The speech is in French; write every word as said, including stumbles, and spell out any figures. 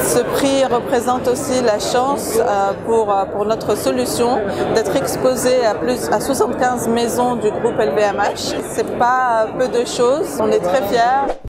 Ce prix représente aussi la chance euh, pour, pour notre solution d'être exposé à, plus, à soixante-quinze maisons du groupe L V M H. C'est pas peu de choses, on est très fiers.